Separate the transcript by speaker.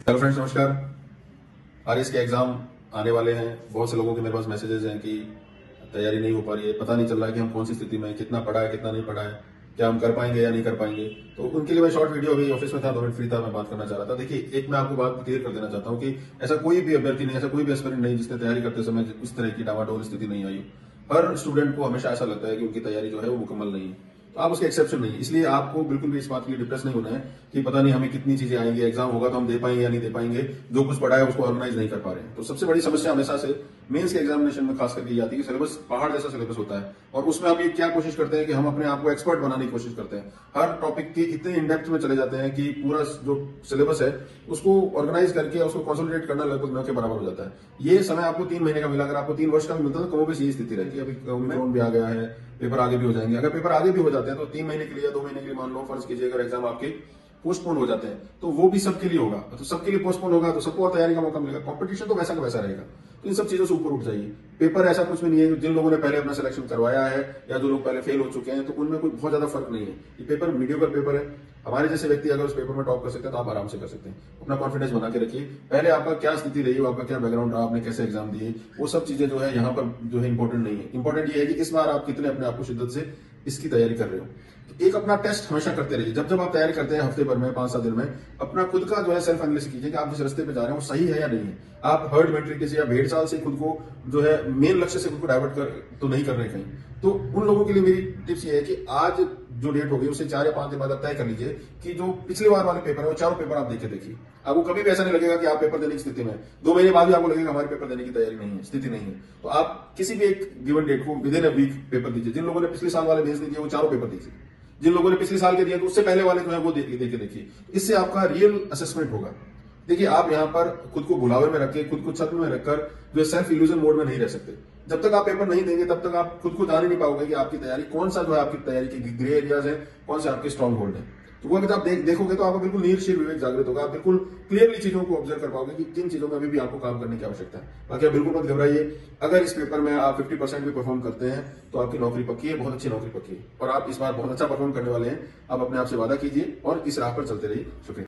Speaker 1: Hello friends, नमस्कार। RS के exam आने वाले हैं। बहुत से लोगों के मेरे पास मैसेजेस हैं कि तैयारी नहीं हो पा रही है, पता नहीं चल रहा है कि हम कौन सी स्थिति में हैं, कितना पढ़ा है कितना नहीं पढ़ा है, क्या हम कर पाएंगे या नहीं कर पाएंगे। तो उनके लिए मैं शॉर्ट वीडियो अभी ऑफिस में था, 2 मिनट फ्री था, मैं बात करना चाह रहा था। देखिए, एक मैं आपको बात क्लियर कर देना चाहता हूँ कि ऐसा कोई भी अभ्यर्थी नहीं, ऐसा कोई भी एस्पिरेंट नहीं जिसने तैयारी करते समय इस तरह की डावाडोल स्थिति नहीं आई हो। हर स्टूडेंट को हमेशा ऐसा लगता है कि उनकी तैयारी जो है वो मुकम्मल नहीं है। तो आप उसके एक्सेप्शन नहीं है। इसलिए आपको बिल्कुल भी इस बात के लिए डिप्रेस नहीं होना है कि पता नहीं हमें कितनी चीजें आएंगी, एग्जाम होगा तो हम दे पाएंगे या नहीं दे पाएंगे, जो कुछ पढ़ा है उसको ऑर्गेनाइज नहीं कर पा रहे हैं। तो सबसे बड़ी समस्या हमेशा से मेंस के एग्जामिनेशन में खास करके ये आती है कि सिलेबस पहाड़ जैसा सिलेबस होता है और उसमें हम ये क्या कोशिश करते हैं कि हम अपने आप को एक्सपर्ट बनाने की कोशिश करते हैं। हर टॉपिक के इतने इन डेप्थ में चले जाते हैं कि पूरा जो सिलेबस है उसको ऑर्गेनाइज करके उसको कंसोलिडेट करना लगभग न के बराबर हो जाता है। ये समय आपको 3 महीने का मिला, अगर आपको 3 वर्ष का भी मिलता है तो कमोबेश यही स्थिति रहती है। अभी ओमिक्रॉन भी आ गया है, पेपर आगे भी हो जाएंगे। अगर पेपर आगे भी हो जाते हैं तो 3 महीने के लिए या 2 महीने के लिए मान लो फर्ज कीजिए, अगर एग्जाम आपके पोस्टपोन हो जाते हैं तो वो भी सबके लिए होगा। तो सबके लिए पोस्टपोन होगा तो सबको और तैयारी का मौका मिलेगा। कंपटीशन तो वैसा का वैसा रहेगा। तो इन सब चीजों से ऊपर उठ जाइए। पेपर ऐसा कुछ भी नहीं है, जिन लोगों ने पहले अपना सिलेक्शन करवाया है या जो लोग पहले फेल हो चुके हैं तो उनमें कोई बहुत ज्यादा फर्क नहीं है। ये पेपर मीडियोकर पेपर है। हमारे जैसे व्यक्ति अगर उस पेपर में टॉप कर सकते हैं तो आप आराम से कर सकते हैं। अपना कॉन्फिडेंस बना के रखिए। पहले आपका क्या स्थिति रही, आपका क्या बैकग्राउंड रहा, आपने कैसे एग्जाम दिए, वो सब चीजें जो है यहाँ पर जो है इंपॉर्टेंट नहीं है। इंपॉर्टेंट ये है कि इस बार आप कितने अपने आप को शिद्दत से इसकी तैयारी कर रहे हो। तो एक अपना टेस्ट हमेशा करते रहिए। जब जब आप तैयारी करते हैं हफ्ते भर में, 5-7 दिन में, अपना खुद का जो है सेल्फ एनालिसिस कीजिए कि आप जिस रास्ते पे जा रहे हैं वो सही है या नहीं है। आप हर्ड मेंटालिटी से या भेड़ चाल से खुद को जो है मेन लक्ष्य से खुद को डाइवर्ट कर तो नहीं कर रहे कहीं। तो उन लोगों के लिए मेरी टिप्स ये है कि आज जो डेट होगी उसे 4 या 5 दिन बाद आप तय कर लीजिए कि जो पिछले बार वाले पेपर है वो चारों पेपर आप देखे देखिए। आपको कभी भी ऐसा नहीं लगेगा कि आप पेपर देने की स्थिति में, 2 महीने बाद भी आपको लगेगा हमारे पेपर देने की तैयारी नहीं है, स्थिति नहीं है। तो आप किसी भी एक गिवन डेट को within a week paper दीजिए। जिन लोगों ने पिछले साल वाले भेज दिए वो चारों पेपर दीजिए। जिन लोगों ने पिछले साल के दिए तो उससे पहले वाले जो है वो देखिए। इससे आपका रियल असेसमेंट होगा। देखिए, आप यहाँ पर खुद को भुलावे में रख के, खुद को छद्म में रखकर जो सेल्फ इल्यूजन मोड में नहीं रह सकते। जब तक आप पेपर नहीं देंगे तब तक आप खुद को जान ही नहीं पाओगे कि आपकी तैयारी कौन सा जो है आपकी तैयारी के ग्रे एरियाज है, कौन से आपके स्ट्रॉन्ग होल्ड है। तो वो अगर आप देखोगे तो आपको बिल्कुल नीरशीर विवेक जागृत होगा। आप बिल्कुल क्लियरली चीजों को ऑब्जर्व कर पाओगे कि किन चीजों में अभी भी आपको काम करने की आवश्यकता है। बाकी आप बिल्कुल मत घबराइए। अगर इस पेपर में आप 50% भी परफॉर्म करते हैं तो आपकी नौकरी पक्की है, बहुत अच्छी नौकरी पक्की है और आप इस बार बहुत अच्छा परफॉर्म करने वाले हैं। आप अपने आप से वादा कीजिए और इस राह पर चलते रहिए। शुक्रिया।